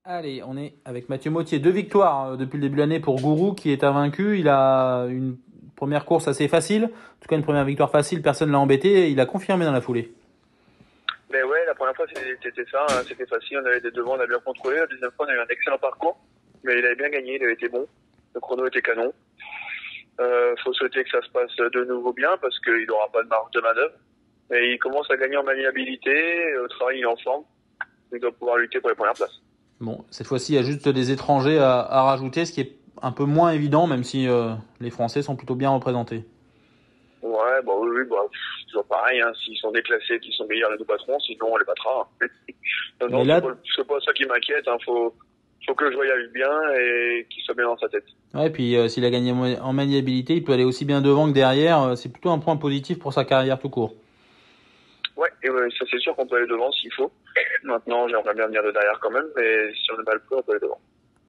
Allez, on est avec Mathieu Mottier. 2 victoires depuis le début de l'année pour Gourou qui est invaincu. Il a une première course assez facile. En tout cas, une première victoire facile. Personne ne l'a embêté. Il a confirmé dans la foulée. Mais ouais, la première fois c'était ça, hein, c'était facile, on avait des devants, on a bien contrôlé. La deuxième fois on a eu un excellent parcours, mais il avait bien gagné, il avait été bon. Le chrono était canon. Faut souhaiter que ça se passe de nouveau bien parce qu'il n'aura pas de marge de manœuvre. Mais il commence à gagner en maniabilité, au travail il est en forme. Il doit pouvoir lutter pour les premières places. Bon, cette fois-ci, il y a juste des étrangers à rajouter, ce qui est un peu moins évident, même si les Français sont plutôt bien représentés. Ouais, bah oui, bah, c'est toujours pareil, hein. S'ils sont déclassés, qu'ils sont meilleurs les deux patrons, sinon on les battra. Non, Mais là, c'est pas ça qui m'inquiète, hein. Faut que je voyage bien et qu'il soit bien dans sa tête. ouais, puis s'il a gagné en maniabilité, il peut aller aussi bien devant que derrière. C'est plutôt un point positif pour sa carrière tout court. Ouais, et ouais, ça c'est sûr qu'on peut aller devant s'il faut. Maintenant, j'aimerais bien venir de derrière quand même, mais si on n'a pas le coup, on peut aller devant.